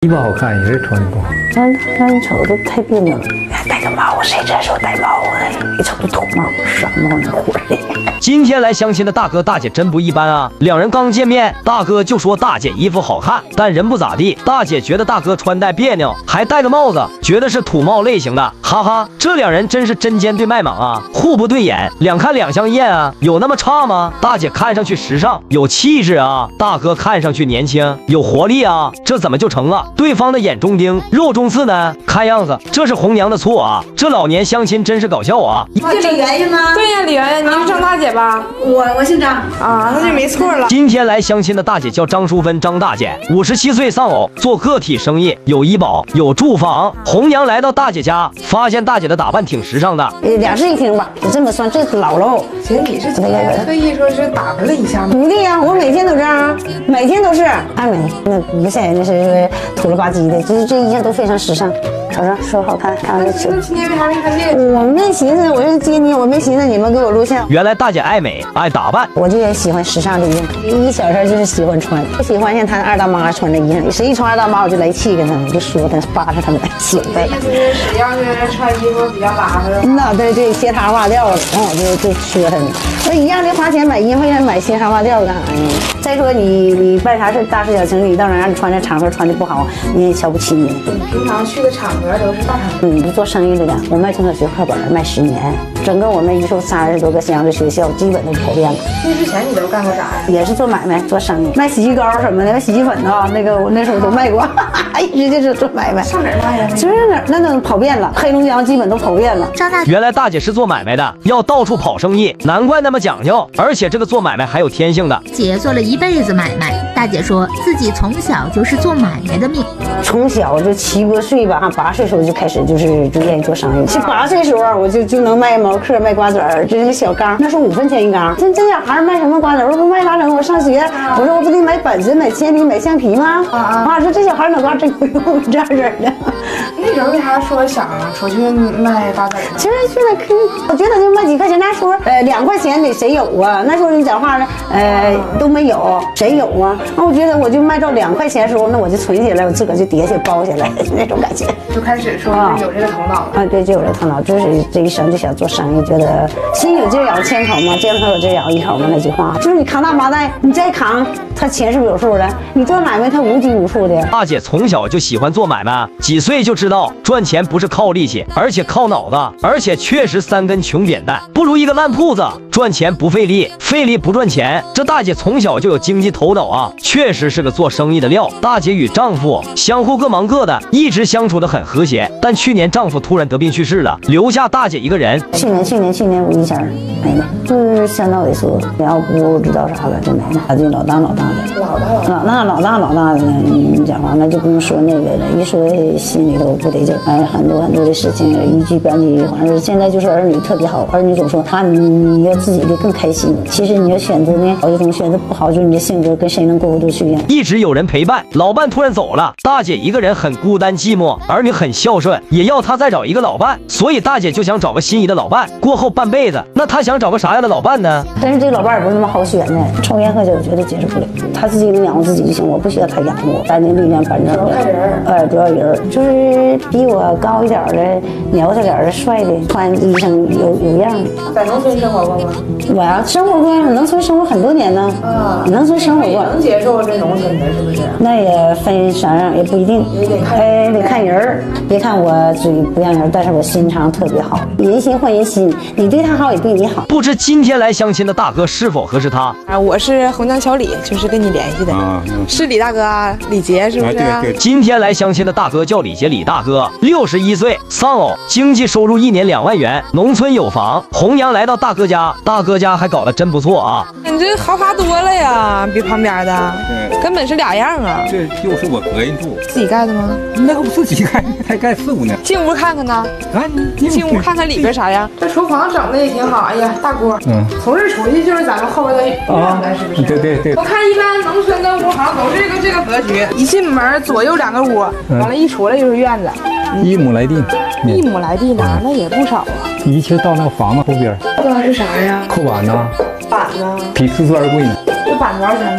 衣服好看，也是穿的不好。 那你瞅着太别扭了。戴个帽，谁这时候戴帽子？一瞅就土帽，傻帽那火的。 今天来相亲的大哥大姐真不一般啊！两人刚见面，大哥就说大姐衣服好看，但人不咋地。大姐觉得大哥穿戴别扭，还戴个帽子，觉得是土帽类型的。哈哈，这两人真是针尖对麦芒啊，互不对眼，两看两相厌啊，有那么差吗？大姐看上去时尚有气质啊，大哥看上去年轻有活力啊，这怎么就成了对方的眼中钉肉中刺呢？看样子这是红娘的错啊！这老年相亲真是搞笑啊！ 这李媛媛吗？ 对呀，李媛媛，你是张大姐吧？ 我姓张啊，那就没错了。 今天来相亲的大姐叫张淑芬，张大姐57岁丧偶，做个体生意，有医保，有住房。红娘来到大姐家，发现大姐的打扮挺时尚的。 2室一厅吧，这么算这老喽。 姐，你是特意说是打扮了一下吗？ 不对呀，我每天都这样啊，每天都是爱美，那不像人家是土了吧唧的，这一向都非常时尚。瞅瞅，说好看，看着那今天为啥没看这个？ 我没寻思，我是接你，我没寻思你们给我录像。 原来大姐爱美，爱打扮， 我就也喜欢时尚的衣服。一小时就是喜欢穿，不喜欢像他二大妈穿的衣裳，谁一穿二大妈我就来气跟他们，我就说他扒着他们羞的。 意思是谁要是穿衣服比较拉实？ 那对，嘻哈袜调的，然后我就说他们，我一样的花钱买衣服，让买嘻哈袜调干啥呀？再说你办啥事大事小情，你到哪让你穿这场合穿的不好，你也瞧不起你。 你平常去的场合都是大场合。 不做生意的了，我卖中小学课本卖10年，整个我们一共30多个乡的学校，基本都跑遍了。 那之前你都干过啥呀？ 也是做买卖，做生意，卖洗衣膏什么的，卖洗衣粉啊，那个我那时候都卖过，一直就是做买卖。 上哪儿卖呀？ 就是那都跑遍了，黑龙江基本都跑遍了。 原来大姐是做买卖的，要到处跑生意，难怪那么讲究。而且这个做买卖还有天性的。 姐做了一辈子买卖，大姐说自己从小就是做买卖的命。 从小就7、8岁吧，8岁时候就开始就愿意做生意。18岁时候我就能卖毛嗑、卖瓜子儿，这个小缸，那时候5分钱一缸。这小孩卖什么瓜子儿？我说卖啥整？我上学，我说我不得买本子、买铅笔、买橡皮吗？说这小孩脑瓜真有用，这样式的。 那时候为啥说想出去卖瓜子儿？ 其实去那坑，我觉得就卖几块钱，那时候2块钱得谁有啊？那时候你讲话呢，都没有，谁有啊？那我觉得我就卖到2块钱的时候，那我就存起来，我自个儿就叠起包起来那种感觉。 就开始说有这个头脑啊，对，就有这头脑，就是这一生就想做生意，觉得心有劲儿咬千口嘛，肩头有劲儿咬一口嘛，那句话就是你扛大麻袋，你再扛，他钱是不是有数的？你做买卖他无拘无束的。 大姐从小就喜欢做买卖，几岁就知道赚钱不是靠力气，而且靠脑子，而且确实3根穷扁担不如一个烂铺子，赚钱不费力，费力不赚钱。这大姐从小就有经济头脑啊，确实是个做生意的料。大姐与丈夫相互各忙各的，一直相处得很和谐。但去年丈夫突然得病去世了，留下大姐一个人。 去年5一前没了，就是相当萎缩，要不知道啥了就没了。他就老大的，老大的呢，你讲话那就不用说那个了，一说心里头不得劲。很多的事情一句半句，反正现在就是儿女特别好，儿女总说啊，你要自己的更开心。其实你要选择呢，好一种选择不好，就是你的性格跟谁能过不去一样。 一直有人陪伴，老伴突然走了，大姐一个人很孤单寂寞，儿女很孝顺，也要她再找一个老伴，所以大姐就想找个心仪的老伴，过后半辈子。那她想找个啥样的老伴呢？ 但是这个老伴也不是那么好选的，抽烟喝酒我觉得接受不了，他自己能养活自己就行，我不需要他养我。干净利落板正的，主要人就是比我高一点的、苗条点的、帅的，穿衣裳有样的。 在农村生活过吗？ 我呀，生活过，农村生活很多年呢。农村生活过， 能接受这农村的是不是？ 那也分啥样，也不一定。得看人儿。别看我嘴不让人，但是我心肠特别好，人心换人心，你对他好也对你好。 不知今天来相亲的大哥是否合适他？ 我是洪江小李，就是跟你联系的。是李大哥啊，李杰是不是？ 对。 今天来相亲的大哥叫李杰，李大哥61岁，丧偶，经济收入1年2万元，农村有房。红娘来到大哥家，大哥家还搞得真不错啊！ 你这豪华多了呀，比旁边的，根本是2样啊。 这就是我个人住， 自己盖的吗？ 那个不自己盖，还盖4屋呢。 进屋看看呢？ 啊，你进屋看看里边啥样？这厨房整的也挺好。哎呀，大锅，从这出去就是咱们后边的院子，是不是？ 对。 我看一般农村的屋好像都是这个格局，一进门左右2个屋，完了，一出来就是院子。 1亩来地 ，1亩来地呢，那也不少啊。 一切到那个房子后边。 这是啥呀？ 扣板呢？ 板呢？ 比瓷砖贵呢。 这板多少钱呢？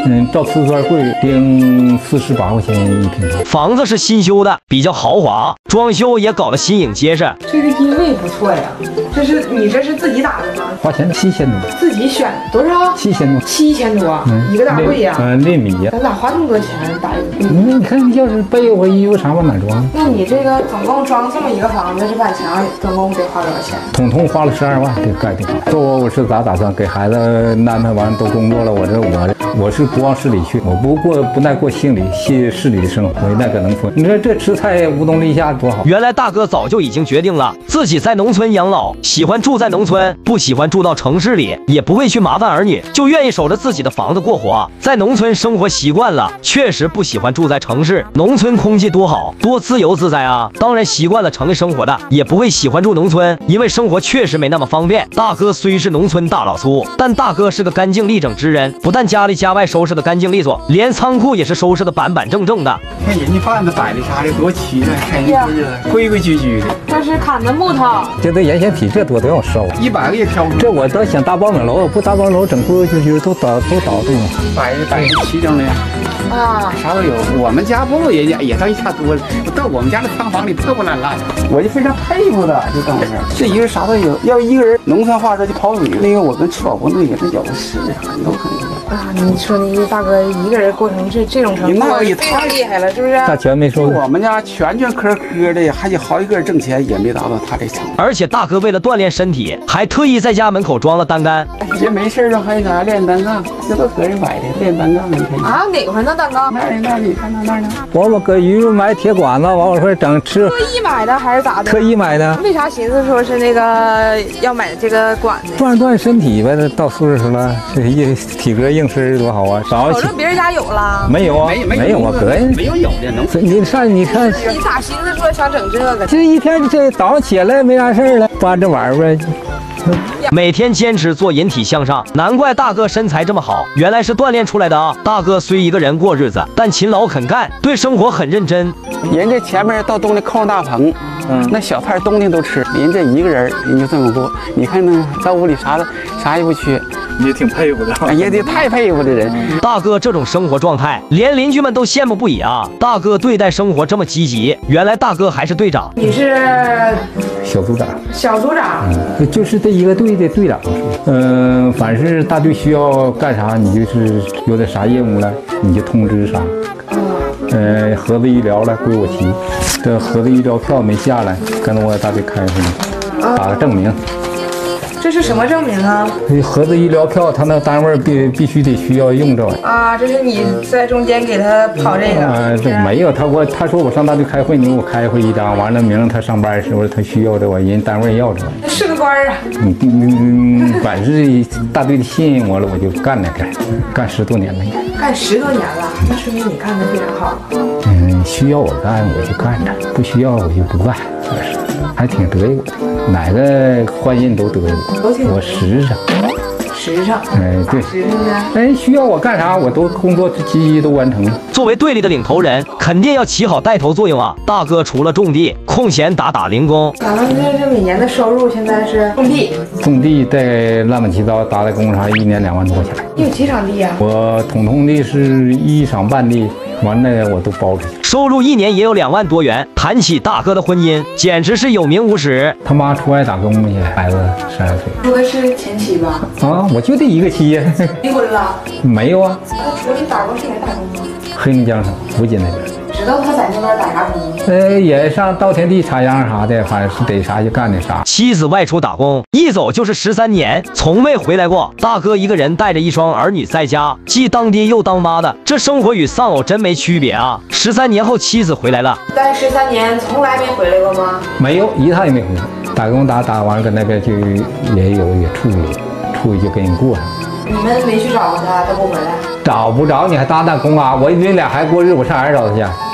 照瓷砖贵，定48块钱1平方。 房子是新修的，比较豪华，装修也搞得新颖结实。 这个定位不错呀，这是自己打的吗？ 花钱7000多， 自己选多少 ？7000多 ，7000多，一个大柜呀。 厘米呀。 咱咋花这么多钱打一个柜？ 你看，要是被窝、衣服啥往哪装？ 那你这个总共装这么一个房子，这板墙总共得花多少钱？ 统花了12万，这盖的。说我是咋打算给孩子安排完都工作了，我是不往市里去，我不爱过市里的生活，我爱搁农村。你说这吃菜无冬立夏多好。 原来大哥早就已经决定了，自己在农村养老，喜欢住在农村，不喜欢住到城市里，也不会去麻烦儿女，就愿意守着自己的房子过活。在农村生活习惯了，确实不喜欢住在城市。农村空气多好，多自由自在啊！当然习惯了城里生活的，也不会喜欢住农村，因为生活确实没那么方便。大哥虽是农村大老粗，但大哥是个干净利整之人，不但家里家外收拾的干净利索，连仓库也是收拾的板正的。 看人家贩子摆的啥的多齐了，看人家规矩的。 这是砍的木头， 这都盐咸皮这多都要烧 ，100个也挑不出。 这我都想大包顶楼，不大包顶楼整规都倒动了， 摆的齐整的啊，啥都有。我们家不也到一下多了，到我们家的仓房里破破烂烂的，我就非常佩服他，就这么事儿。这一个啥都有，要一个人农村话说就跑女，那个我跟吃饱不那个那叫个是啥有可能。 啊，你说那个大哥一个人过成这种程度， 那也太厉害了，是不是？ 大钱没收。 我们家全科的，还有好几个人挣钱也没达到他这程度。 而且大哥为了锻炼身体，还特意在家门口装了单杆。 也没事了，还啥练单杠，这都个人买的练单杠。你看啊，哪块呢？单杠？ 那你看那呢？ 我们搁鱼买铁管子，完我说整吃。 特意买的还是咋的？ 特意买的。 为啥寻思说是那个要买这个管子？ 锻身体呗，到岁数了，这体格硬实多好啊！ 瞅着别人家有了？ 没有啊，没有啊，哥， 没有的能。 你看， 你咋寻思说想整这个？ 这一天这早上起来没啥事了，搬着玩呗。 每天坚持做引体向上，难怪大哥身材这么好，原来是锻炼出来的啊！大哥虽一个人过日子，但勤劳肯干，对生活很认真。 人这前面到冬天扣上大棚，那小菜冬天都吃，人这一个人人就这么过。你看那到屋里啥也不缺。 你也挺佩服的， 也得太佩服的人。 大哥这种生活状态，连邻居们都羡慕不已啊！大哥对待生活这么积极，原来大哥还是队长。 你是小组长。 小组长， 就是这一个队的队长。凡是大队需要干啥，你就是有点啥业务了，你就通知啥。盒子医疗了归我齐，这盒子医疗票没下来，跟着我大队开会，打个证明。 这是什么证明啊？ 盒子医疗票，他那单位必须得需要用这玩意儿啊。这是你在中间给他跑这个？ 这没有，他说我上大队开会，你给我开会一张，完了明他上班的时候他需要这玩意儿，人单位要这玩意儿。 是个官啊！ 反正大队的信任我了，我就干那个，干10多年了。 干10多年了，那说明你干的非常好。 需要我干我就干着，不需要我就不干，还挺得意我的。哪个欢迎都得意我实诚。对，实诚呢？需要我干啥，我都工作积极都完成了。 作为队里的领头人，肯定要起好带头作用啊！大哥除了种地，空闲打零工。 咱们这每年的收入现在是种地带乱七八糟打工啥，1年2万多块钱。 你有几场地啊？ 我统地是1场半地。完了我都包出去， 收入1年也有2万多元。谈起大哥的婚姻，简直是有名无实。 他妈出外打工去，孩子12岁。 说的是前妻吧？ 啊，我就这一个妻呀。 离婚了？ 没有啊。 那出去打工是哪打工啊？ 黑龙江省福建那边。 知道他在那边打啥工？ 也上稻田地插秧啥的，反正是得啥就干点啥。 妻子外出打工，一走就是13年，从未回来过。大哥一个人带着1双儿女在家，既当爹又当妈的，这生活与丧偶真没区别啊！13年后妻子回来了， 但13年从来没回来过吗？ 没有，一趟也没回来。打工打完搁那边就也处理就给人过上。 你们没去找他，他不回来？ 找不着你还打工啊？我你俩还过日，我上哪儿找他去？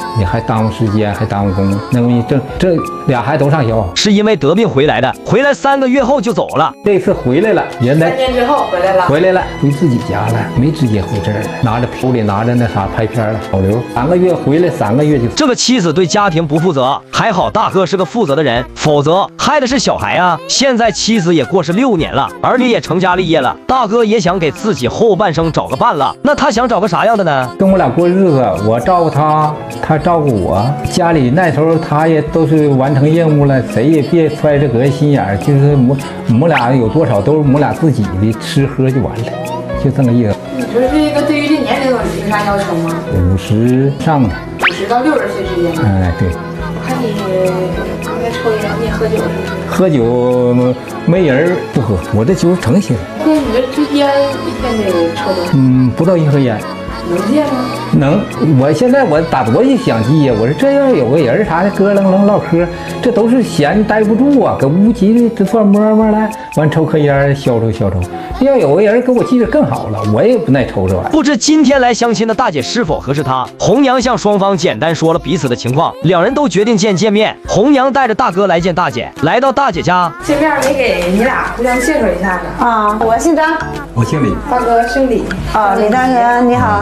你还耽误时间，还耽误工。那么你这俩孩子都上学， 是因为得病回来的，回来3个月后就走了。 这次回来了，原来 3年之后回来了， 回自己家了，没直接回这儿了，拿着手里拿着那啥拍片了，保留3个月回来，3个月就。 这个妻子对家庭不负责，还好大哥是个负责的人，否则害的是小孩啊。现在妻子也过世6年了，儿女也成家立业了，大哥也想给自己后半生找个伴了。那他想找个啥样的呢？ 跟我俩过日子，我照顾他，他照顾我。家里那时候他也都是完成任务了，谁也别揣着个心眼儿，就是我们俩有多少都是我们俩自己的，吃喝就完了，就这么意思。 你说这个对于这年龄有啥要求吗 ？50上的 ，50到60岁之间。 哎，对。 我看你刚才抽烟，你也喝酒是不是？ 喝酒没人不喝，我这酒成型。 哥，你这烟一天得抽多少？ 不到1盒烟。 能戒吗？ 能，我现在我打多想戒呀！我说这要有个人啥的，咯楞楞唠嗑，这都是闲待不住啊，搁屋急的这算摸摸来，完抽颗烟消抽。要有个人给我记着更好了，我也不耐抽这玩意儿。 不知今天来相亲的大姐是否合适他？红娘向双方简单说了彼此的情况，两人都决定见面。红娘带着大哥来见大姐，来到大姐家， 见面没给你俩互相介绍一下子啊？我姓张， 我姓李， 大哥姓李。 哦，李大哥，你好。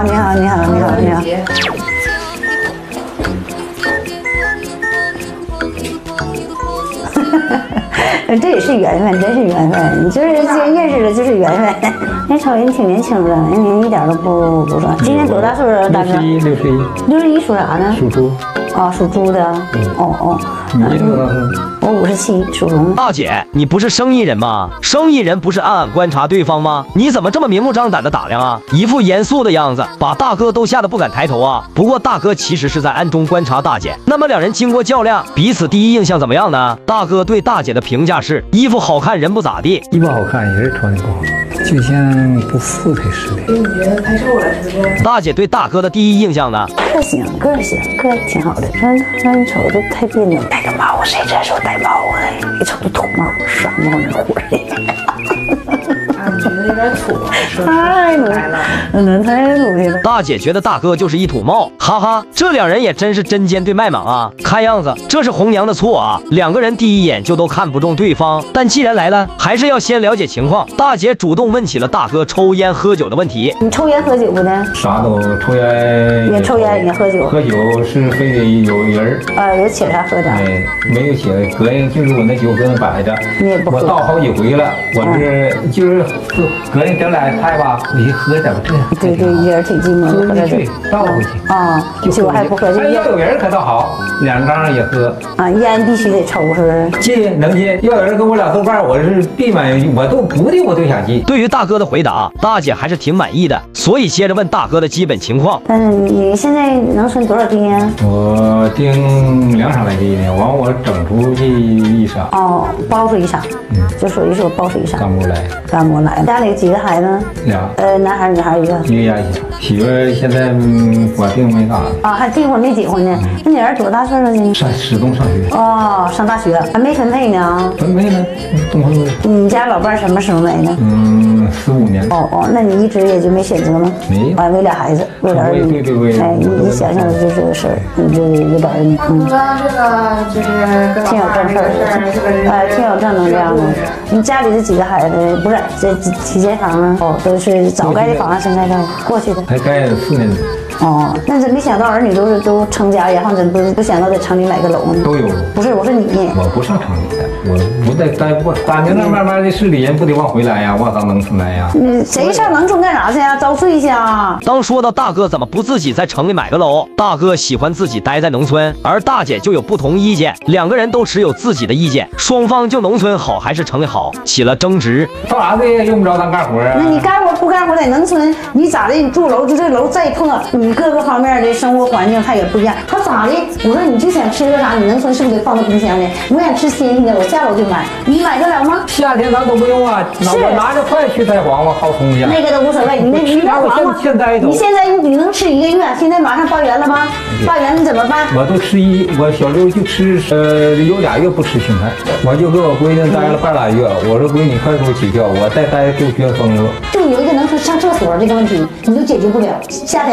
这也是缘分，真是缘分。就是认识的，就是缘分。那瞅人挺年轻的，人一点都不说。今年多大岁数？大哥？61属啥呢？ 属猪。 哦，属猪的。 你多大岁？ 我57，属龙。 大姐，你不是生意人吗？生意人不是暗暗观察对方吗？你怎么这么明目张胆的打量啊？一副严肃的样子，把大哥都吓得不敢抬头啊。不过大哥其实是在暗中观察大姐。那么两人经过较量，彼此第一印象怎么样呢？大哥对大姐的评价是：衣服好看，人不咋地。 衣服好看，人穿的不好，就像不富态似的。 你觉得太瘦了是不是？ 大姐对大哥的第一印象呢？ 个行，个挺好的。你瞅都太别扭，戴个帽子，谁这时候戴帽子？一瞅就土帽，傻帽那火的。 你觉得有点土， 太努力了，太努力了。 大姐觉得大哥就是一土帽，哈哈，这两人也真是针尖对麦芒啊！看样子这是红娘的错啊，两个人第一眼就都看不中对方。但既然来了，还是要先了解情况。大姐主动问起了大哥抽烟喝酒的问题。 你抽烟喝酒不呢？ 啥都抽烟， 也抽烟也喝酒。 喝酒是非得有人有请啥喝点。 哎，没有请，隔人就是我那酒搁那摆着， 你也不喝。 我倒好几回了，我是就是隔人整俩菜吧，我一喝怎么这样？ 对，一人挺寂寞，喝点酒倒回去啊，酒还不喝就要有人可倒好，2缸也喝啊，烟必须得抽是不是？ 戒能戒，要有人跟我俩作伴，我是必满，我都不的我都想戒。 对于大哥的回答，大姐还是挺满意的，所以接着问大哥的基本情况。 但是你现在能存多少锭啊？ 我订2场来锭呢，完我整出去1场。 哦，包出1场，就属于说包出1场。干部来，家里几个孩子？2，男孩女孩一个。 一个丫媳妇现在我订没干啊，还订婚没结婚呢？那你儿多大岁数呢？ 始终上学。 哦，上大学还没分配呢。 分配呢，动婚。 你家老伴什么时候来的 ？15年。 哦，那你一直也就没选择吗？ 没有。 为了孩子，为了儿女。 对。 哎，你想想就这个事儿，你就有点这个就是挺有正事儿，挺有正能量的。你家里这几个孩子不是这体检房啊？哦，都是早盖的房啊，现在盖过去的。 还盖4年。 哦，那真没想到儿女都成家，然后真不想到在城里买个楼呢。 都有。 不是，我说你。 我不上城里的，我在待过，3年那慢慢的市里人不得往回来呀，往上农村来呀。 谁上农村干啥去呀？遭罪去啊！ 当说到大哥怎么不自己在城里买个楼，大哥喜欢自己待在农村，而大姐就有不同意见，两个人都持有自己的意见，双方就农村好还是城里好起了争执。 干啥的也用不着当干活啊？ 那你干活不干活在农村，你咋的？你住楼就这楼再破，你各个方面的生活环境它也不一样，他咋的？我说你就想吃个啥，你农村是不是得放到冰箱里？我想吃新鲜的，我下楼就买，你买得了吗？ 夏天咱都不用啊，我拿着筷去摘黄瓜薅葱去。 那个都无所谓，你那黄瓜，你现在你能吃1个月，现在马上报园了吗？报园你怎么办？ 我都我小时候就吃有2月不吃青菜，我就跟我闺女待了半拉月，我说闺女快给我起票，我再待够学风了。 就有一个能上厕所这个问题，你都解决不了。夏天还好，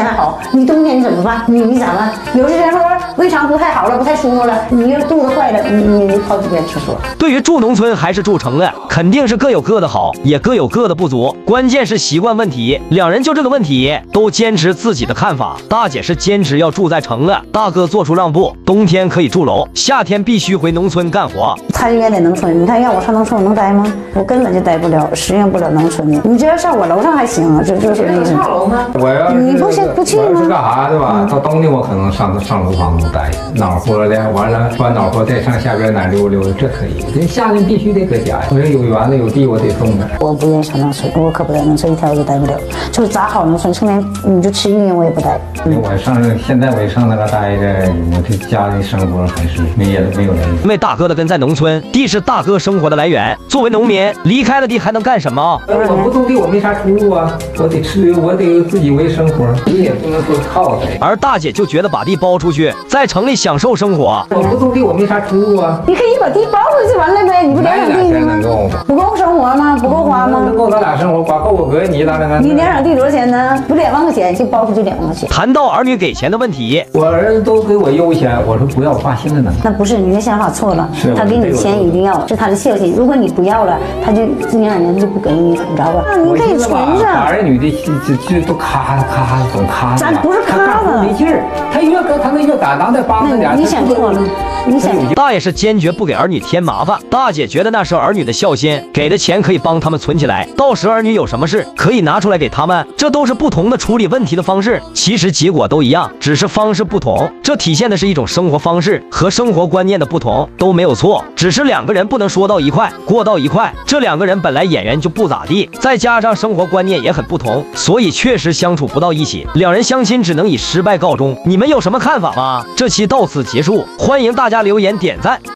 你冬天你怎么办？你咋办？有些人说胃肠不太好了，不太舒服了，你要肚子坏了，你跑几遍厕所。 对于住农村还是住城的，肯定是各有各的好，也各有各的不足，关键是习惯问题。两人就这个问题都坚持自己的看法。大姐是坚持要住在城的，大哥做出让步，冬天可以住楼，夏天必须回农村干活。 他应该在农村，你看让我上农村我能待吗？我根本就待不了，适应不了农村的。你只要上我楼上还行啊，就是那意思。 上楼吗？ 我要是你不去吗？ 我是干啥对吧？到冬天我可能上楼房能待，恼火的，完了穿恼火再上下边哪溜溜，这可以。这夏天必须得搁家呀，我这有园子有地我得种着。 我不愿意上农村，我可不在农村一天我都待不了。就是咋好农村，成天你就吃一年我也不待。 现在我一上那个待着，我这家里生活还是没有人。 因为大哥的根在农村，地是大哥生活的来源。作为农民，离开了地还能干什么？ 我不种地，我没啥出路啊，我得吃，我得自己为生活，你也不能说靠谁。 而大姐就觉得把地包出去，在城里享受生活。 我不种地，我没啥出路啊。 你可以把地包出去完了呗，你不两地吗？不够生活吗？不够花吗？ 能够咱俩生活，光够我哥你咋整啊？ 你2场地多少钱呢？不2万块钱，就包出去2万块钱。 谈到儿女给钱的问题， 我儿子都给我邮钱，我说不要，我爸现在能。 那不是你的想法错了，他给你钱一定要是他的孝心，如果你不要了，他就这2年就不给你，怎么着吧？你可以存着。 把儿女的这都咔咔总咔。 咱不是咔的， 没劲儿，他越搁他那越敢当再帮着点。 你想错了，你想。 大爷是坚决不给儿女添麻烦。大姐觉得那是儿女的孝心，给的钱可以帮他们存起来，到时儿女有什么事可以拿出来给他们。这都是不同的处理问题的方式，其实结果都一样，只是方式不同。这体现的是一种生活方式和生活观念的不同，都没有错，只是2个人不能说到一块，过到一块。这2个人本来眼缘就不咋地，再加上生活观念也很不同，所以确实相处不到一起。2人相亲只能以失败告终。你们有什么看法吗？这期到此结束，欢迎大家留言点赞。